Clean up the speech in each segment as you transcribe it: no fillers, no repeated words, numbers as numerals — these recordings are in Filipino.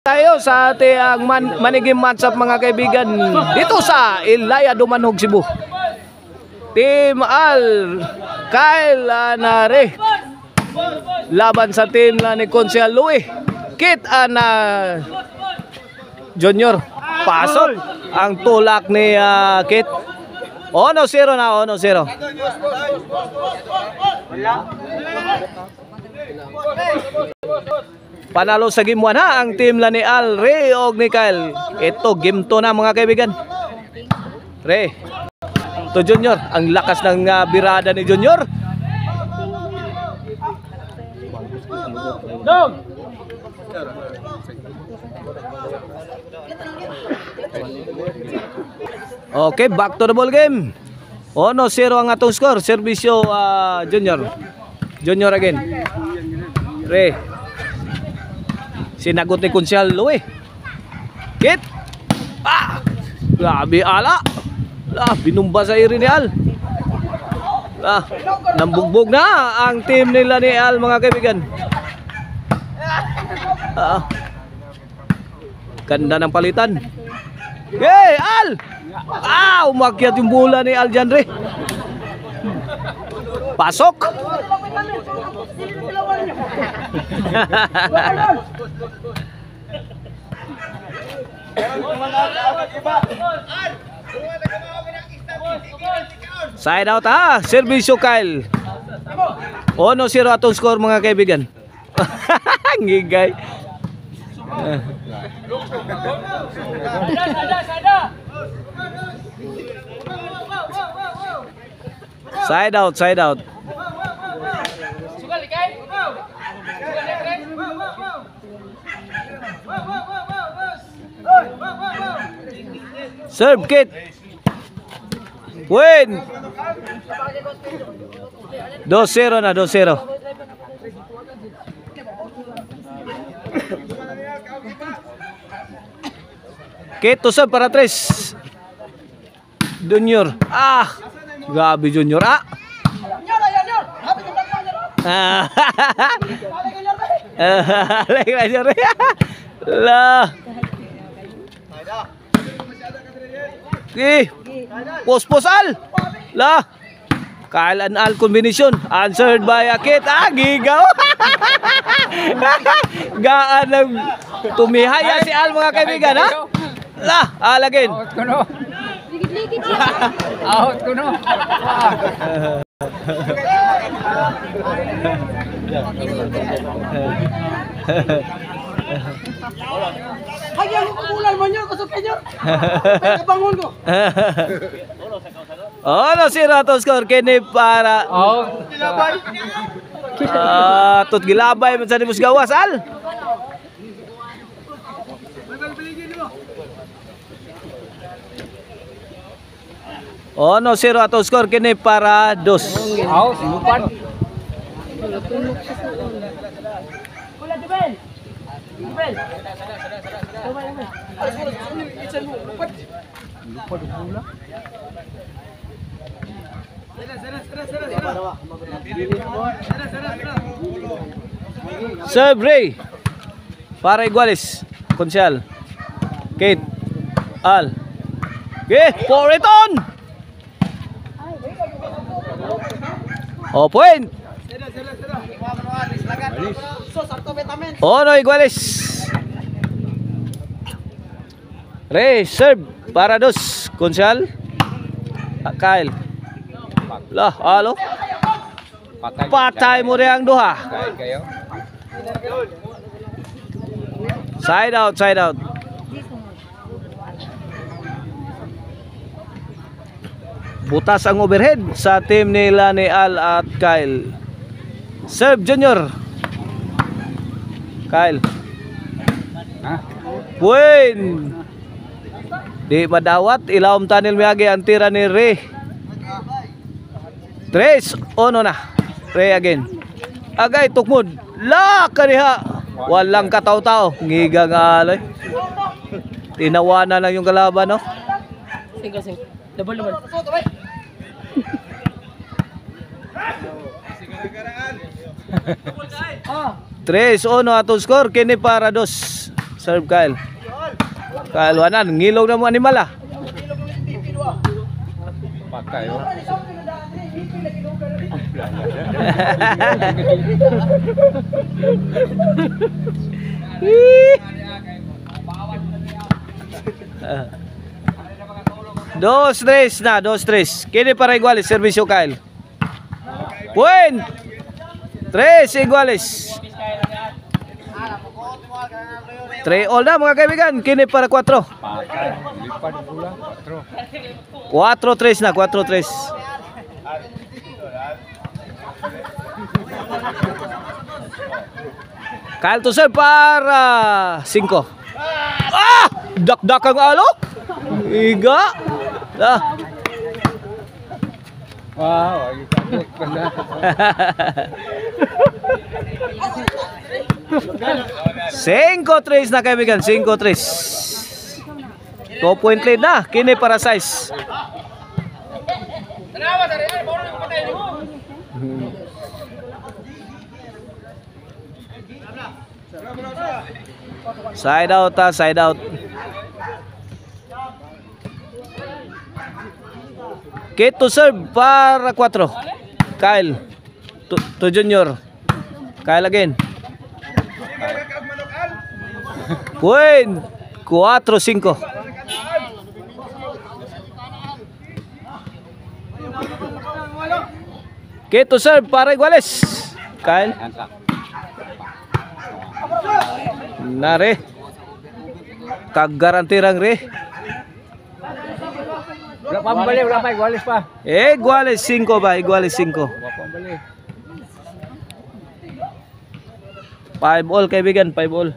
tayo sa ating maniging matchup mga kaibigan dito sa Ilaya Dumanhog, Cebu. Team Al Kyle Anare laban sa team na ni Konsehal Louie Kit Ana Junior. Pasok ang tulak ni Kit. 1-0 na, 1-0. Panalo sa game 1 ha ang team la ni Al, Ray og ni Kyle. Ito game 2 na mga kaibigan. Ray to Junior, ang lakas ng birada ni Junior. Okay, back to the ball game. 1-0 ang atong score. Servisyo Junior. Junior again. Ray. Sinagot ni Konsehal Louie. Kit. Grabe ala. Binumba sa iri ni Al. Nambugbog na ang team nila ni Al mga kaibigan. Ganda ng palitan. Hey, Al! Umakyat yung bola ni Al dyan, Ray. Pasok! Side out ha, servisyo Kyle. 1-0 atong score mga kaibigan. Ngigay. Side out, side out. Serve Kit. Win. 2-0 na, 2-0. Kit to serve para 3. Junior. Grabe Junior. Lah. Pos Al. Lah. Kyle and Al combination. Answered by Kit. Gigaw. Gaan ng tumihaya si Al mga kaibigan ha. Lah. Alagin. Out ko no. Out ko no. Kaya ko kulan mo nyo, kusok kayo. Kabangon ko. 1-0 atong score kini para tut gilabay man sa Dibus Gawas Al. No 0 atong score kini para 2. Sinupan. Serve Ray para Iguales. Konsehal Kate Al. Poriton. Point. No Iguales. Ray serve para 2. Konsehal Kyle. Lah, halo. Patay mo rin ang duha. Side out, side out. Butas ang overhead sa team nila ni Al at Kyle. Serve Junior. Kyle. Win. Di madawat, ilawom tanil miyagi ang tira ni Ray. 3-1 na. Ray again. Agay tukmod. La kaniha. Walang kataw-tao. Ngiga nga alay. Tinawanan lang yung kalaban, no? Single. Double. 3-1 atong score kini para 2. serve Kyle. Kyle wanan ngilog na mo animal ah. Pakai. Dos tres. Kini para iguales, servisyo Kyle. Buen. 3 iguales. 3 all na mga kaibigan. Kini para 4. Pakai. Lipat pula 4. 4-3 na, 4-3. Kyle to serve para 5. Ah! Dak-dak ang alo. Iga. Ah. Wow, kita pala. 5-3 na kaibigan, 5-3. 2 point lead na, kini para 6. Side out ha, side out. Kit to serve para 4. Kyle to Junior. Kyle again. Point 4-5. Kit to serve para iguales. Kyle. Nare. Kagarantirang re. Wala pa balik, wala pa iguales pa. Iguales 5 ba? Iguales 5. Wala pa balik. 5 all kaibigan, 5 all.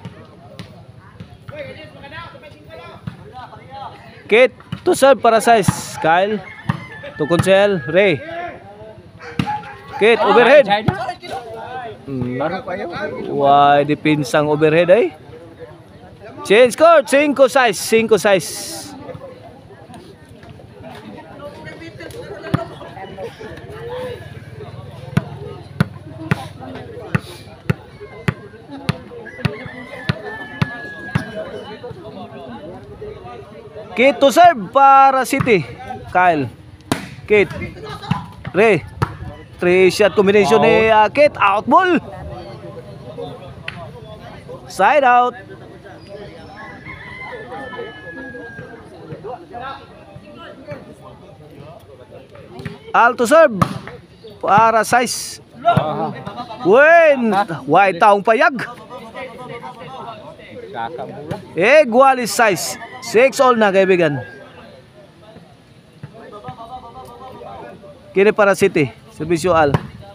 Kit to serve para 6. Kyle to Consel, Ray. Kit overhead. Baru pa yun. Why depinsang overhead ay? Change court 5-6, 5-6. Kit to serve para City. Kyle. Kit. Ray. 3 shot combination ni Kit. Out ball. Side out. Al to serve para 6. Win. White taong payag. Kakak mula. Igualis 6. 6 all na kaibigan. Kini para City. Servisyo Al.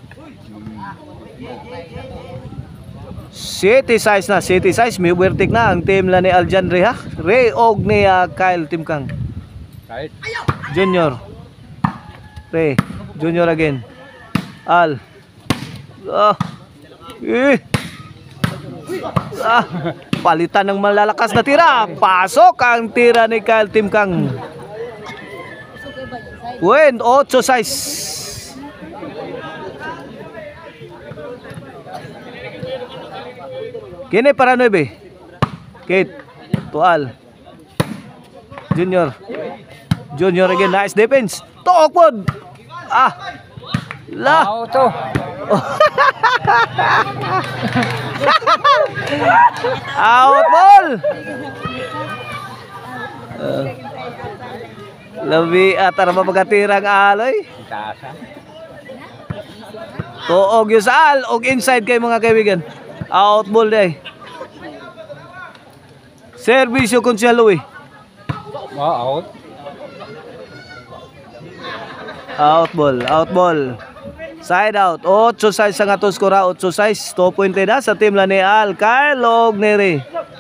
City size na. City size. May overtake na ang team la ni Aljan Ray ha. Ray og ni Kyle Timkang. Kahit. Junior. Ray. Junior again. Al. Palitan ng malalakas na tira. Pasok ang tira ni Kyle Timkang. Win 8-6. Kini para 9. Kate Tual. Junior. Junior again. Nice defense. Tokpod. La. Auto. Out ball. Labi atar mapagatirang aloy. Tasa. Tuog yung saal. Og inside kay mga kaibigan. Out ball day. Servisyo kung siya Louie. Out. Out ball. Out ball. Side out. 8-6 ang atos kora. 8-6. 2 point na sa team la ni Al. Kyle og ni Ray.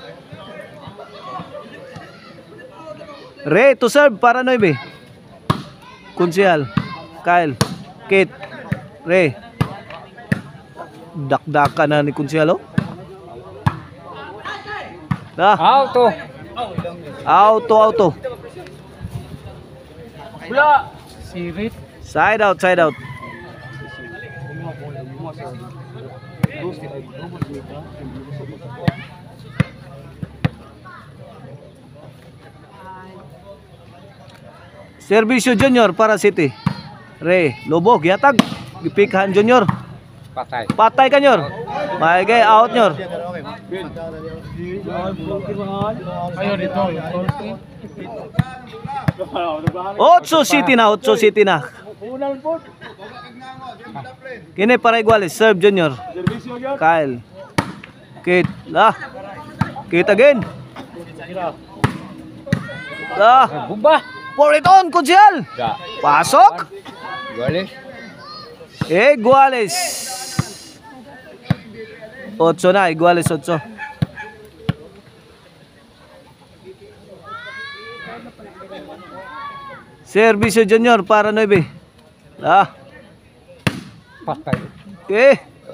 Ray to serve para 9. Kunsyal. Kyle. Kit. Ray. Dakdaka na ni Kunsyalo. Auto. Auto. Pula. Sirit. Side out, side out. Servisyo Junior para City. Re, lubog, yatag. Gipikahan Junior. Patay. Patay ka Nyor. Maigay, out Nyor. Ayo dito. 8 City na, 8 City na. Kini para Iguales, serve Junior. Kyle. Kit, lah. Kit again. Lah. Bumba. For it on, Kunsihal. Da. Pasok. Iguales. Iguales. 8 na, Iguales 8. Servisyo Junior para 9. Ah. Patay. Okay.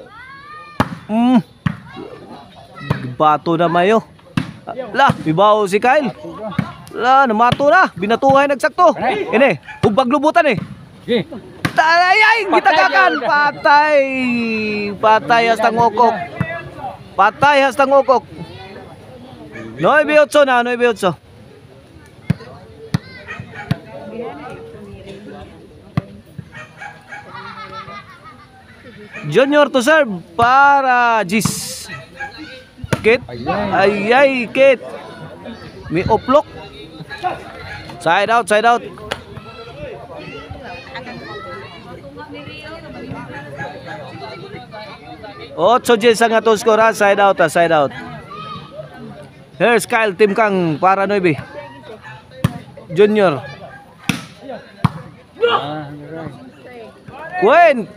Bato na mayo. Lah, bibaw si Kyle. Lah, namato na. Binatuhay nagsakto. Ini, paglubutan eh. Gi. Ay, gitagakan. Patay. Patay hasta ngokok. Patay hasta ngokok. 9-8 na, 9-8. Junior to serve para Gis. Kit. Ay, Kit. May oplok. Side out, side out. Otso Gis ang atong score ha. Side out ha, side out. Here's Kyle Tim Kang para 9. Junior. Gwen.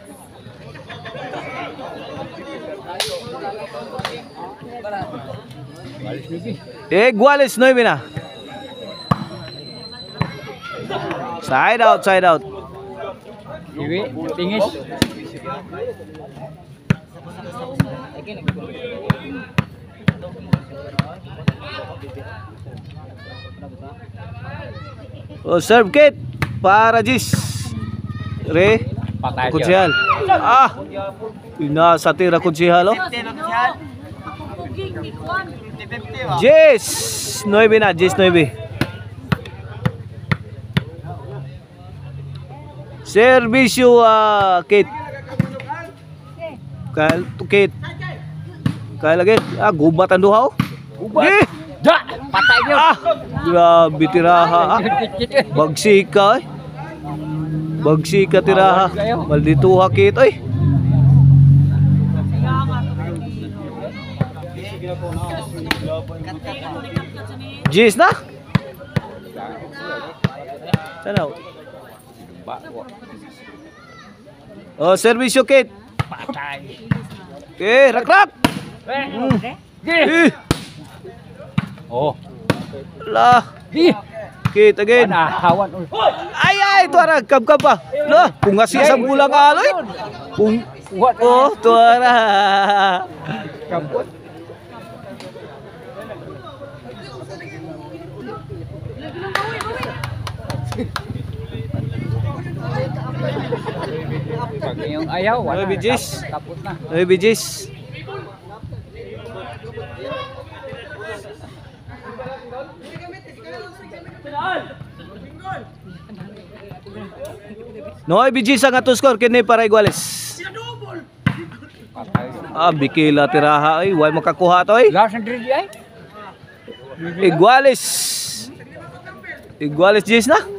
Iguales 9 na. Side out, side out. Iwi, tingis. Oh, serve Kit para Gis. Re. Patay. Kunsihal. Ah. Inasa tira Kunsihal oh. Gis 9 na, Gis 9. Servisyo Kit. Kyle to Kit. Kyle lagi. Ah, gubat ang duha oh. Gubat. Da, patay niyo. Ah, grabe tiraha. Bagsika eh. Bagsika tiraha. Maldito Kit oy. Jis na? Sana. Oh, servisyo Kit. Patay. Okay, rak-rak. Oh. Lah. Kit again. Hawan. Ay, tuara kap-kap pa. Lah, kung ngasih sa bulang aloy. Kung oh, tuara. Kampot. Pag yung ayaw, wala. 9 Gis. Tapos na. 9 Gis. No, Gis ang ato score kini para Iguales. Patay. Ah, bikila tiraha ay, way makakuha to ay. Last and ready ay. Iguales. Iguales Gis na.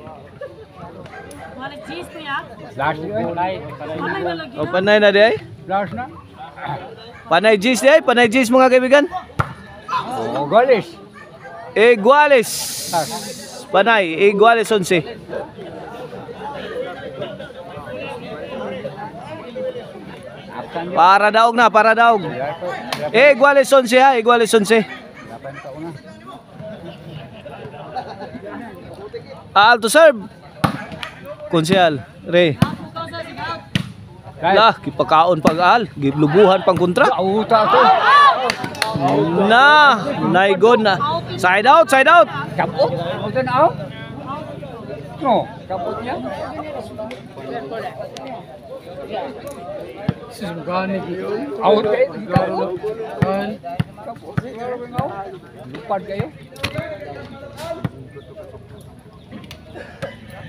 Last ay. O panay na di ay. Last na. Panay Gis di ay, panay Gis mga kaibigan. Oh, golis. Iguales. Panay, Iguales 11. Para daog na, para daog. Iguales 11 ha, Iguales 11. Alto serve. Konsehal, Re. Lah, kipakaon pag-al, gilubuhan pang kontra. Auta to. Na, naigon na. Side out, side out. Kapot. Auta na out. No, kapot niya. Out eh. Kapot. Lupad kayo.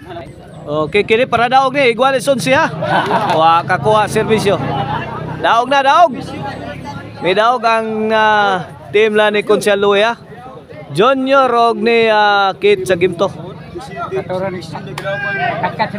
Okay, kini para daog ni Igualison siya. Wa kakuha serbisyo. Daog na, daog. May daog ang team la ni Consialuya. Junior og ni Kit sa Gimto. Katuran. Kakat